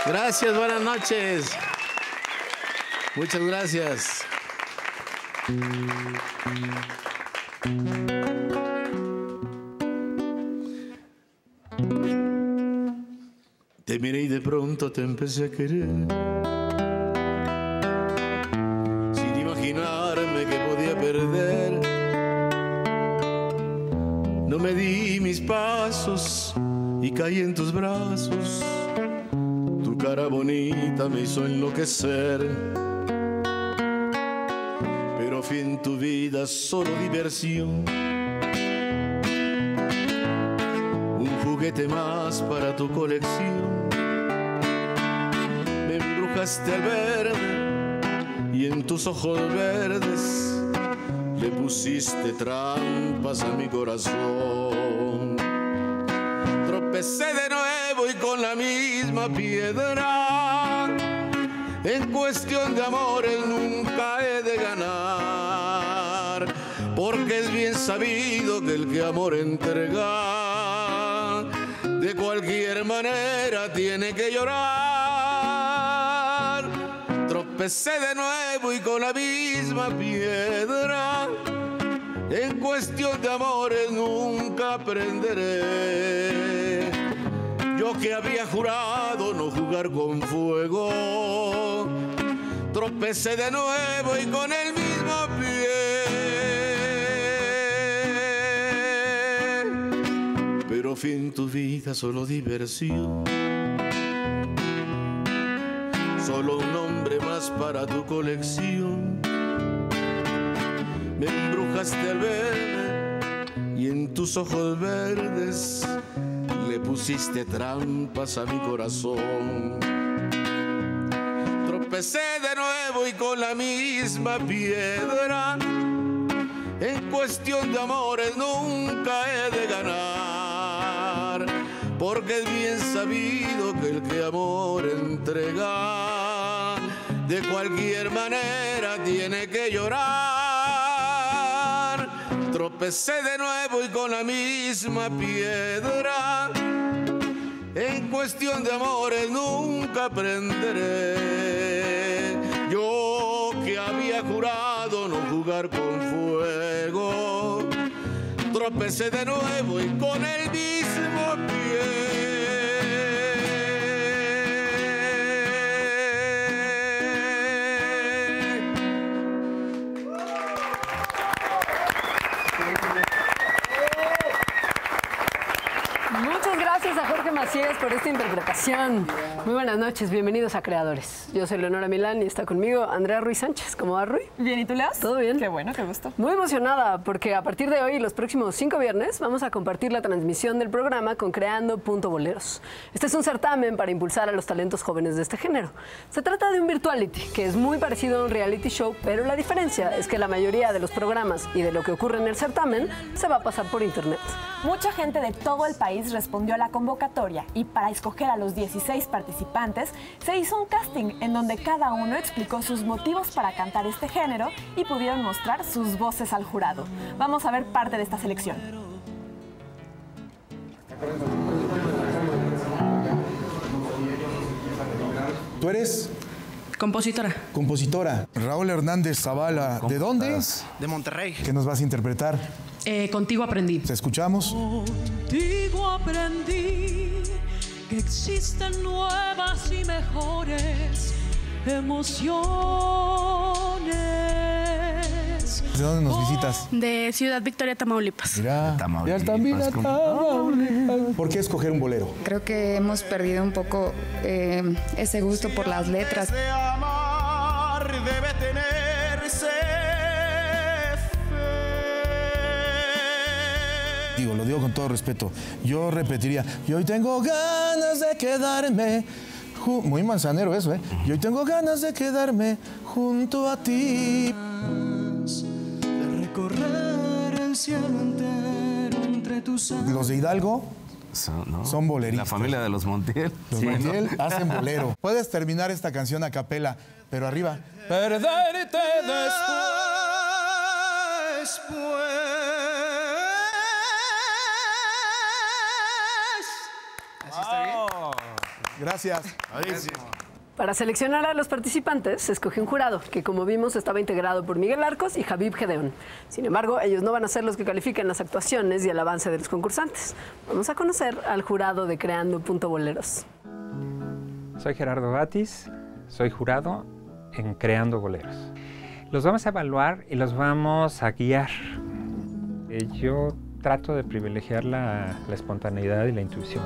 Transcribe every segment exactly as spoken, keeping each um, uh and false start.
Gracias, buenas noches. Muchas gracias. Te miré y de pronto te empecé a querer, sin imaginarme que podía perder. No me di mis pasos y caí en tus brazos. Tu cara bonita me hizo enloquecer, pero fui en tu vida solo diversión, un juguete más para tu colección. Me embrujaste al verme y en tus ojos verdes le pusiste trampas a mi corazón. Tropecé de nuevo y con la misma piedra. En cuestión de amores nunca he de ganar, porque es bien sabido que el que amor entrega de cualquier manera tiene que llorar. Tropecé de nuevo y con la misma piedra. En cuestión de amores nunca aprenderé. Yo que había jurado no jugar con fuego, tropecé de nuevo y con el mismo pie. Pero fui en tu vida solo diversión, solo un hombre más para tu colección. Me embrujaste al verme y en tus ojos verdes le pusiste trampas a mi corazón. Tropecé de nuevo y con la misma piedra. En cuestión de amores nunca he de ganar, porque es bien sabido que el que amor entrega de cualquier manera tiene que llorar. Tropecé de nuevo y con la misma piedra. En cuestión de amores nunca aprenderé. Yo que había jurado no jugar con fuego, tropecé de nuevo y con el mismo pie. Gracias a Jorge Macías por esta interpretación. Muy buenas noches, bienvenidos a Creadores. Yo soy Leonora Milán y está conmigo Andrea Ruiz Sánchez. ¿Cómo va, Rui? Bien, ¿y tú, Leas? Todo bien. Qué bueno, qué gusto. Muy emocionada porque a partir de hoy y los próximos cinco viernes vamos a compartir la transmisión del programa con Creando Punto Boleros. Este es un certamen para impulsar a los talentos jóvenes de este género. Se trata de un virtuality que es muy parecido a un reality show, pero la diferencia es que la mayoría de los programas y de lo que ocurre en el certamen se va a pasar por internet. Mucha gente de todo el país respondió a la convocatoria y para escoger a los dieciséis participantes se hizo un casting en donde cada uno explicó sus motivos para cantar este género y pudieron mostrar sus voces al jurado. Vamos a ver parte de esta selección. ¿Tú eres? Compositora. Compositora. Raúl Hernández Zavala. ¿De dónde? De Monterrey. ¿Qué nos vas a interpretar? Eh, contigo aprendí. ¿Te escuchamos? Contigo aprendí que existen nuevas y mejores emociones. ¿De dónde nos visitas? De Ciudad Victoria, Tamaulipas. Mira, Tamaulipas, ya también a Tamaulipas. ¿Por qué escoger un bolero? Creo que hemos perdido un poco eh, ese gusto por las letras. De amar debe tenerse fe. Digo, lo digo con todo respeto. Yo repetiría, y hoy tengo ganas de quedarme. Muy manzanero eso, ¿eh? Y hoy tengo ganas de quedarme junto a ti. De recorrer el cielo entero entre tus alas. Los de Hidalgo Son, ¿no? son boleristas. La familia de los Montiel. Los Sí, Montiel ¿no? hacen bolero. Puedes terminar esta canción a capela, pero arriba. Perderte después. Así está bien. Gracias. Para seleccionar a los participantes, se escogió un jurado que, como vimos, estaba integrado por Miguel Arcos y Javib Gedeón. Sin embargo, ellos no van a ser los que califiquen las actuaciones y el avance de los concursantes. Vamos a conocer al jurado de Creando.Boleros. Soy Gerardo Batis, soy jurado en Creando Boleros. Los vamos a evaluar y los vamos a guiar. Eh, yo trato de privilegiar la, la espontaneidad y la intuición.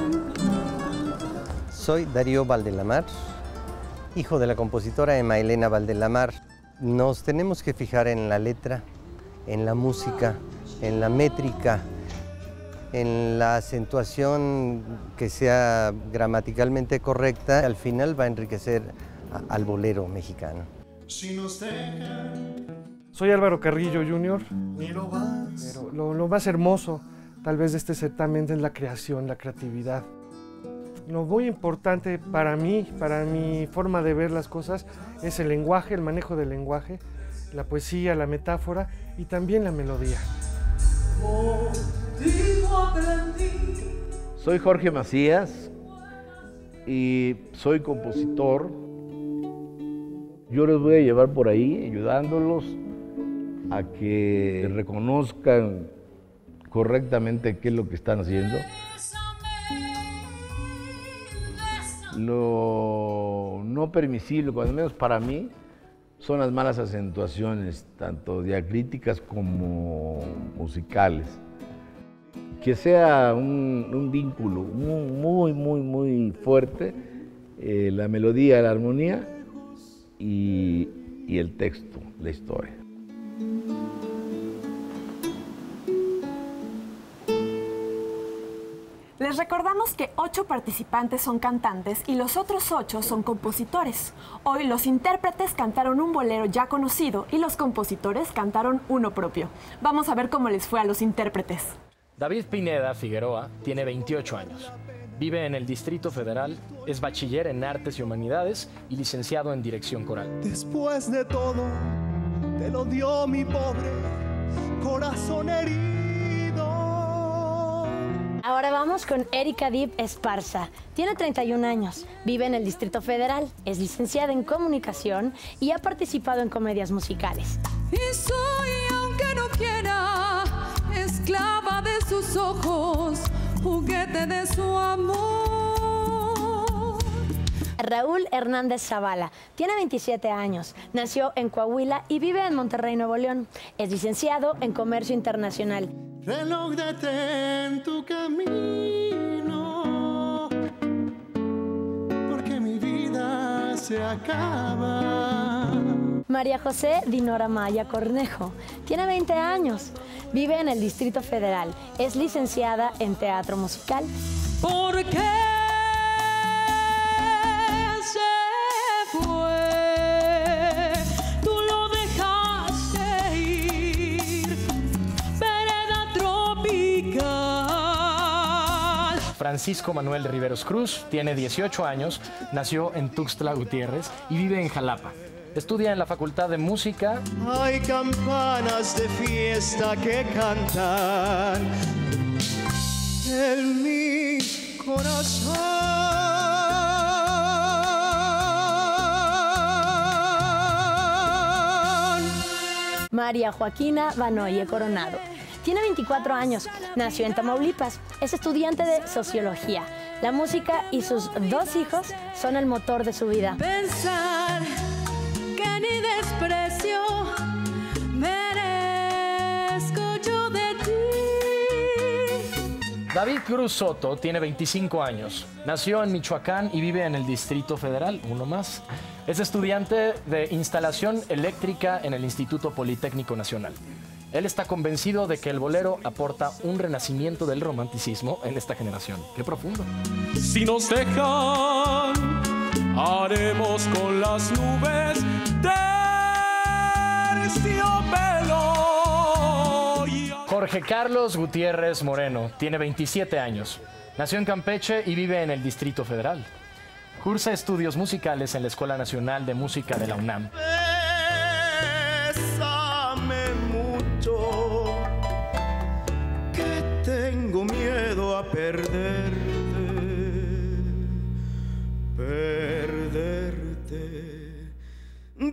Soy Darío Valdelamar, hijo de la compositora Emma Elena Valdelamar. Nos tenemos que fijar en la letra, en la música, en la métrica, en la acentuación que sea gramaticalmente correcta. Al final va a enriquecer a, al bolero mexicano. Si nos dejan, soy Álvaro Carrillo junior ni lo vas. Pero lo, lo más hermoso, tal vez, de este certamen es la creación, la creatividad. Lo muy importante para mí, para mi forma de ver las cosas, es el lenguaje, el manejo del lenguaje, la poesía, la metáfora y también la melodía. Soy Jorge Macías y soy compositor. Yo les voy a llevar por ahí, ayudándolos a que reconozcan correctamente qué es lo que están haciendo. Lo no permisible, cuando menos para mí, son las malas acentuaciones, tanto diacríticas como musicales. Que sea un, un vínculo muy, muy, muy fuerte, eh, la melodía, la armonía y, y el texto, la historia. Les recordamos que ocho participantes son cantantes y los otros ocho son compositores. Hoy los intérpretes cantaron un bolero ya conocido y los compositores cantaron uno propio. Vamos a ver cómo les fue a los intérpretes. David Pineda Figueroa tiene veintiocho años. Vive en el Distrito Federal, es bachiller en Artes y Humanidades y licenciado en Dirección Coral. Después de todo, te lo dio mi pobre corazón herido. Ahora vamos con Erika Dip Esparza. Tiene treinta y un años, vive en el Distrito Federal, es licenciada en Comunicación y ha participado en comedias musicales. Y soy, aunque no quiera, esclava de sus ojos, juguete de su amor. Raúl Hernández Zavala tiene veintisiete años, nació en Coahuila y vive en Monterrey, Nuevo León. Es licenciado en Comercio Internacional. Reloj detén tu camino, porque mi vida se acaba. María José Dinora Maya Cornejo tiene veinte años, vive en el Distrito Federal, es licenciada en Teatro Musical. ¿Por qué se fue? Tú lo dejaste ir, vereda tropical. Francisco Manuel Riveros Cruz tiene dieciocho años, nació en Tuxtla Gutiérrez y vive en Jalapa. Estudia en la Facultad de Música. Hay campanas de fiesta que cantan en mi corazón. María Joaquina Banoye Coronado. Tiene veinticuatro años, nació en Tamaulipas, es estudiante de Sociología. La música y sus dos hijos son el motor de su vida. Pensar que ni desprecio merezco yo de ti. David Cruz Soto tiene veinticinco años, nació en Michoacán y vive en el Distrito Federal, uno más. Es estudiante de Instalación Eléctrica en el Instituto Politécnico Nacional. Él está convencido de que el bolero aporta un renacimiento del romanticismo en esta generación. ¡Qué profundo! Si nos dejan, haremos con las nubes terciopelo. Jorge Carlos Gutiérrez Moreno tiene veintisiete años. Nació en Campeche y vive en el Distrito Federal. Cursa estudios musicales en la Escuela Nacional de Música de la UNAM. Bésame mucho, que tengo miedo a perderte.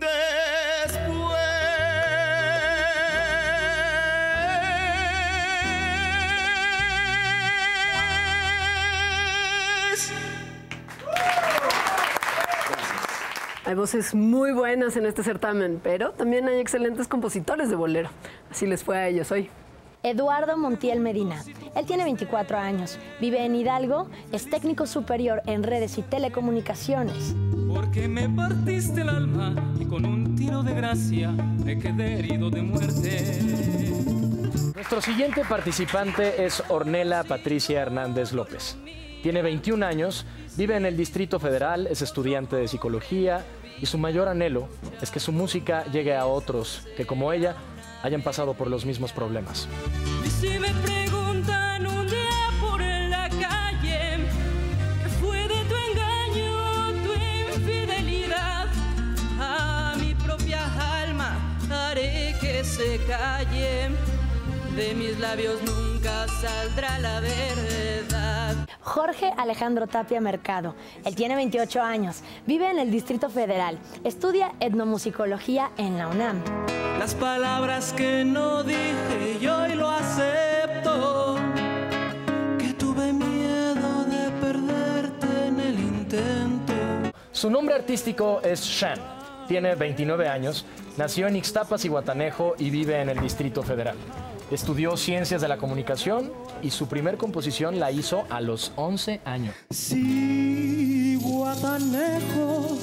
Hay voces muy buenas en este certamen, pero también hay excelentes compositores de bolero. Así les fue a ellos hoy. Eduardo Montiel Medina. Él tiene veinticuatro años, vive en Hidalgo, es técnico superior en redes y telecomunicaciones. Porque me partiste el alma y con un tiro de gracia me quedé herido de muerte. Nuestro siguiente participante es Ornella Patricia Hernández López. Tiene veintiún años, vive en el Distrito Federal, es estudiante de psicología y su mayor anhelo es que su música llegue a otros que, como ella, hayan pasado por los mismos problemas. Y si me preguntan un día por la calle, ¿qué fue de tu engaño, tu infidelidad? A mi propia alma haré que se calle. De mis labios nunca saldrá la verdad. Jorge Alejandro Tapia Mercado. Él tiene veintiocho años, vive en el Distrito Federal, estudia etnomusicología en la UNAM. Las palabras que no dije y hoy lo acepto, que tuve miedo de perderte en el intento. Su nombre artístico es Shan. Tiene veintinueve años, nació en Ixtapas y Guatanejo y vive en el Distrito Federal. Estudió Ciencias de la Comunicación y su primer composición la hizo a los once años. Sí, Guatanejo,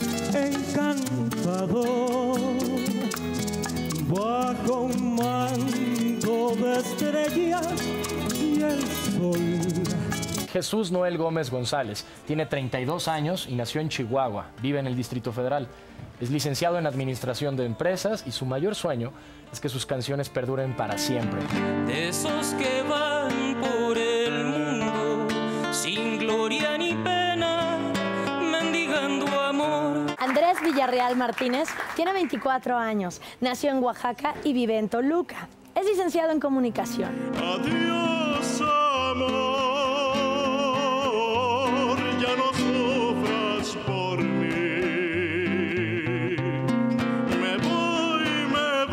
encantador, bajo un manto de estrellas y el sol. Jesús Noel Gómez González tiene treinta y dos años y nació en Chihuahua, vive en el Distrito Federal. Es licenciado en Administración de Empresas y su mayor sueño es que sus canciones perduren para siempre. De esos que van por el mundo sin gloria ni pena, mendigando amor. Andrés Villarreal Martínez tiene veinticuatro años, nació en Oaxaca y vive en Toluca. Es licenciado en Comunicación. Adiós, amor, ya no sufras por mí. Me voy, me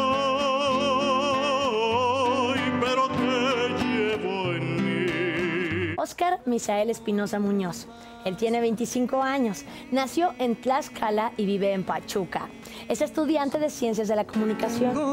voy, pero te llevo en mí. Óscar Misael Espinosa Muñoz. Él tiene veinticinco años, nació en Tlaxcala y vive en Pachuca. Es estudiante de Ciencias de la Comunicación. Tengo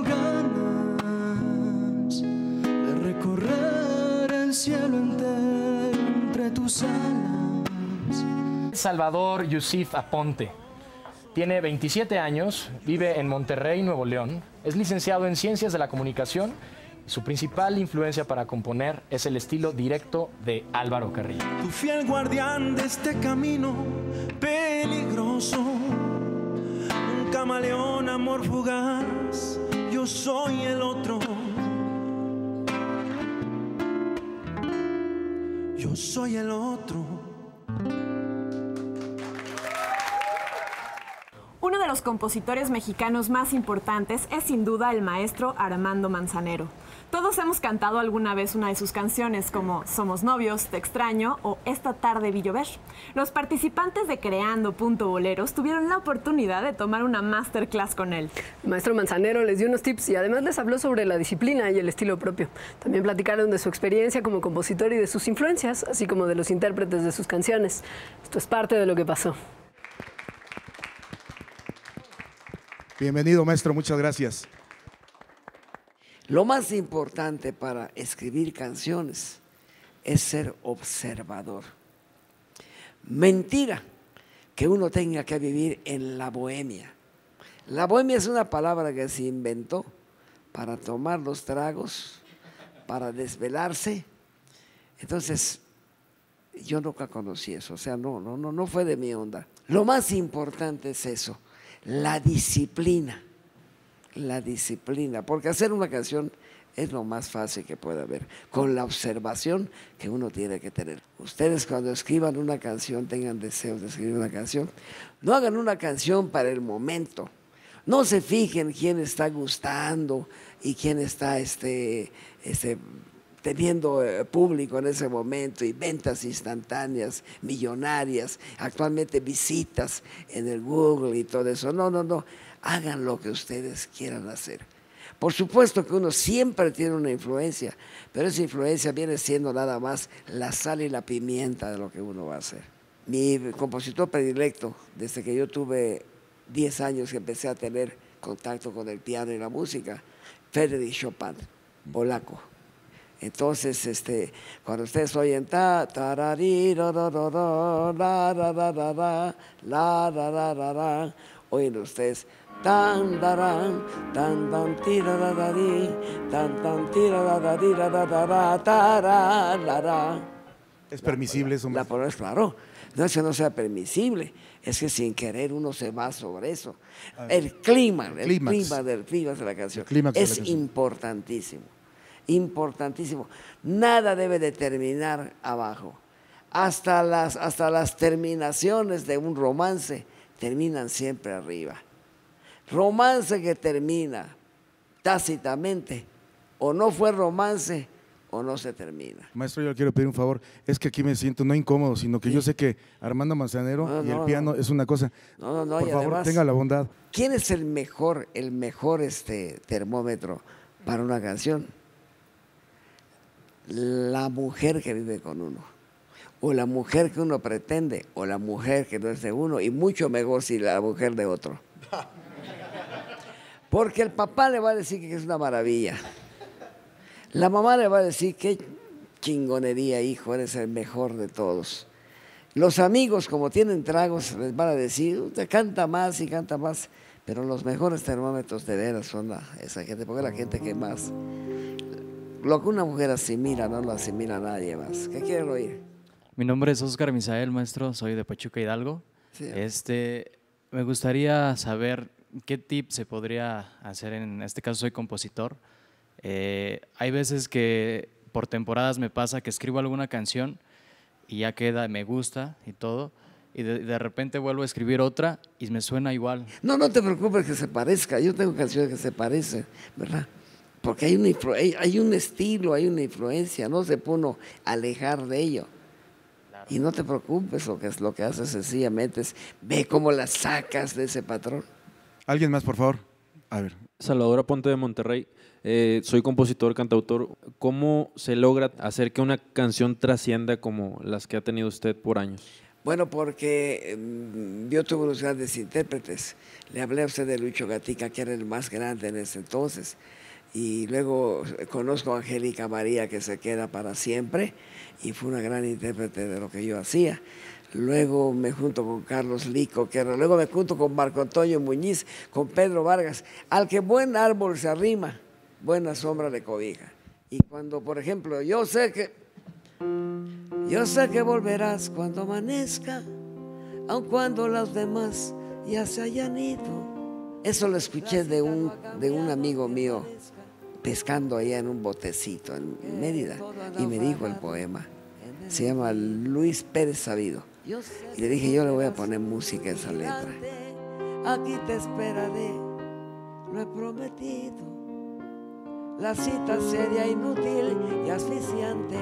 ganas de recorrer el cielo entero entre tus alas. Salvador Yusif Aponte. Tiene veintisiete años, vive en Monterrey, Nuevo León. Es licenciado en Ciencias de la Comunicación y su principal influencia para componer es el estilo directo de Álvaro Carrillo. Tu fiel guardián de este camino peligroso, un camaleón, amor fugaz, yo soy el otro. Yo soy el otro. Uno de los compositores mexicanos más importantes es sin duda el maestro Armando Manzanero. Todos hemos cantado alguna vez una de sus canciones como Somos Novios, Te Extraño o Esta Tarde Vi Llover. Los participantes de Creando Punto Boleros tuvieron la oportunidad de tomar una masterclass con él. El maestro Manzanero les dio unos tips y además les habló sobre la disciplina y el estilo propio. También platicaron de su experiencia como compositor y de sus influencias, así como de los intérpretes de sus canciones. Esto es parte de lo que pasó. Bienvenido, maestro, muchas gracias. Lo más importante para escribir canciones es ser observador. Mentira que uno tenga que vivir en la bohemia. La bohemia es una palabra que se inventó para tomar los tragos, para desvelarse. Entonces, yo nunca conocí eso, o sea, no, no, no, no fue de mi onda. Lo más importante es eso, la disciplina. La disciplina, porque hacer una canción es lo más fácil que puede haber, con la observación que uno tiene que tener. Ustedes cuando escriban una canción, tengan deseos de escribir una canción, no hagan una canción para el momento, no se fijen quién está gustando y quién está este, este, teniendo eh, público en ese momento y ventas instantáneas, millonarias, actualmente visitas en el Google y todo eso. No, no, no, hagan lo que ustedes quieran hacer. Por supuesto que uno siempre tiene una influencia, pero esa influencia viene siendo nada más la sal y la pimienta de lo que uno va a hacer. Mi compositor predilecto, desde que yo tuve diez años que empecé a tener contacto con el piano y la música, Frédéric Chopin, polaco. Entonces, este, cuando ustedes oyen ta, tarari, ro, ro, ro, ro, la, la, la, la, la, la, la, la, la, la, oyen ustedes tan, darán, tan, tan, tira, da, da, di, tan, tan, tira, da, da, di, da, da, da, da, tara, la, la. ¿Es permisible eso? La palabra es claro. No es que no sea permisible, es que sin querer uno se va sobre eso. El clima, el clima del clima de la canción es importantísimo, importantísimo. Nada debe de terminar abajo. Hasta las, hasta las terminaciones de un romance terminan siempre arriba. Romance que termina tácitamente, o no fue romance, o no se termina. Maestro, yo le quiero pedir un favor, es que aquí me siento no incómodo, sino que sí. Yo sé que Armando Manzanero no, y el no, piano no. es una cosa. No, no, no, Por y favor, además, tenga la bondad. ¿Quién es el mejor, el mejor este, termómetro para una canción? La mujer que vive con uno, o la mujer que uno pretende, o la mujer que no es de uno, y mucho mejor si la mujer de otro. Porque el papá le va a decir que es una maravilla. La mamá le va a decir, qué chingonería, hijo, eres el mejor de todos. Los amigos, como tienen tragos, les van a decir, usted canta más y canta más. Pero los mejores termómetros de veras son la, esa gente, porque es la gente que más. Lo que una mujer asimila, no lo asimila nadie más. ¿Qué quieren oír? Mi nombre es Oscar Misael, maestro, soy de Pachuca, Hidalgo. Sí. Este, me gustaría saber qué tip se podría hacer, en este caso soy compositor. Eh, hay veces que por temporadas me pasa que escribo alguna canción y ya queda, me gusta y todo, y de, de repente vuelvo a escribir otra y me suena igual. No, no te preocupes que se parezca, yo tengo canciones que se parecen, ¿verdad? Porque hay, una hay, hay un estilo, hay una influencia, no se puede uno alejar de ello. Claro. Y no te preocupes, lo que, es, lo que haces sencillamente es ve cómo la sacas de ese patrón. ¿Alguien más, por favor? A ver. Salvador Aponte de Monterrey. Eh, soy compositor, cantautor. ¿Cómo se logra hacer que una canción trascienda como las que ha tenido usted por años? Bueno, porque um, yo tuve unos grandes intérpretes. Le hablé a usted de Lucho Gatica, que era el más grande en ese entonces. Y luego conozco a Angélica María, que se queda para siempre, y fue una gran intérprete de lo que yo hacía. Luego me junto con Carlos Lico, que luego me junto con Marco Antonio Muñiz, con Pedro Vargas, al que buen árbol se arrima, buena sombra le cobija. Y cuando, por ejemplo, yo sé que yo sé que volverás cuando amanezca, aun cuando los demás ya se hayan ido. Eso lo escuché de un, de un amigo mío pescando allá en un botecito en Mérida, y me dijo el poema. Se llama Luis Pérez Sabido. Y le dije, yo le voy a poner música a esa letra. Aquí te esperaré, lo he prometido. La cita sería inútil y asfixiante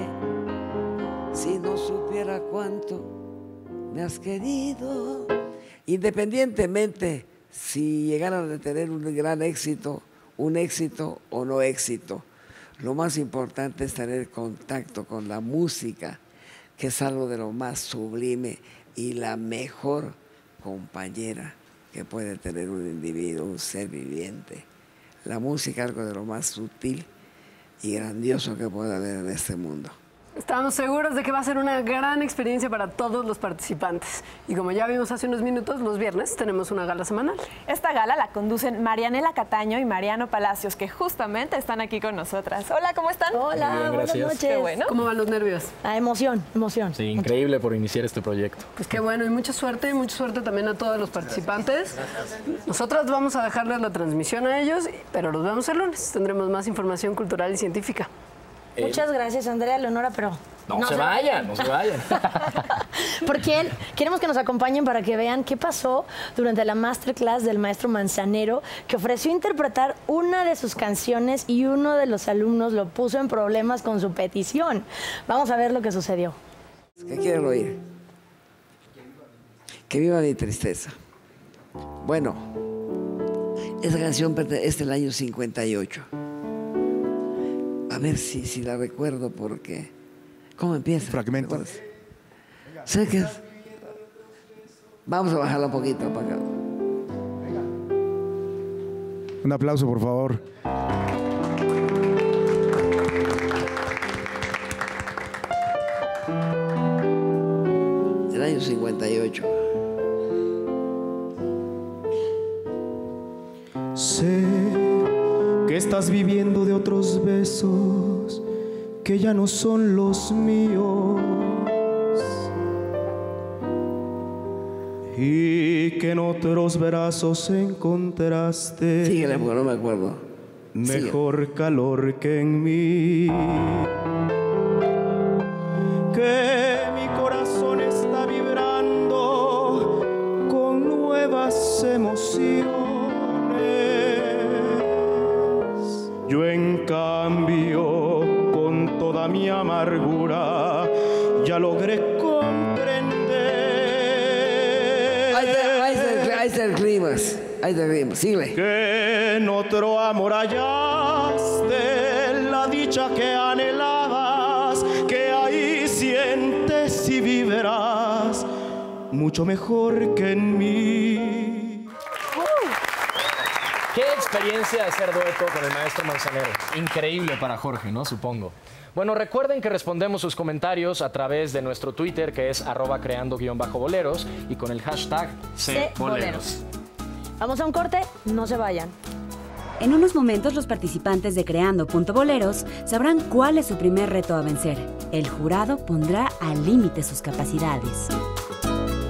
si no supiera cuánto me has querido. Independientemente si llegaran a tener un gran éxito, un éxito o no éxito, lo más importante es tener contacto con la música, que es algo de lo más sublime y la mejor compañera que puede tener un individuo, un ser viviente. La música es algo de lo más sutil y grandioso que puede haber en este mundo. Estamos seguros de que va a ser una gran experiencia para todos los participantes. Y como ya vimos hace unos minutos, los viernes tenemos una gala semanal. Esta gala la conducen Marianela Cataño y Mariano Palacios, que justamente están aquí con nosotras. Hola, ¿cómo están? Hola, bien, buenas noches. Qué bueno. ¿Cómo van los nervios? Ah, emoción, emoción. Sí, increíble por iniciar este proyecto. Pues qué bueno, y mucha suerte, y mucha suerte también a todos los participantes. Nosotras vamos a dejarles la transmisión a ellos, pero los vemos el lunes. Tendremos más información cultural y científica. Muchas gracias, Andrea Leonora, pero... No, no se, se vayan, no se vayan. Porque queremos que nos acompañen para que vean qué pasó durante la masterclass del maestro Manzanero, que ofreció interpretar una de sus canciones y uno de los alumnos lo puso en problemas con su petición. Vamos a ver lo que sucedió. ¿Qué quieren oír? Que viva mi tristeza. Bueno, esa canción es del año cincuenta y ocho. A ver si, si la recuerdo porque... ¿Cómo empieza? Fragmento. Sé que... Vamos a bajarla un poquito para acá. Un aplauso, por favor. Del año cincuenta y ocho. Sé que estás viviendo de otros besos que ya no son los míos y que en otros brazos encontraste Síguele, porque no me acuerdo. mejor Síguele. calor que en mí, que mi corazón está vibrando con nuevas emociones. Yo en cambio, con toda mi amargura, ya logré comprender. Ahí está, ahí está, ahí está el clímax. Ahí está el clímax. Síguele. Que en otro amor hallaste la dicha que anhelabas, que ahí sientes y vivirás mucho mejor que en mí. Qué experiencia hacer dueto con el maestro Manzanero. Increíble para Jorge, ¿no? Supongo. Bueno, recuerden que respondemos sus comentarios a través de nuestro Twitter, que es arroba creando-boleros, y con el hashtag CBoleros. Vamos a un corte, no se vayan. En unos momentos los participantes de Creando.boleros sabrán cuál es su primer reto a vencer. El jurado pondrá al límite sus capacidades.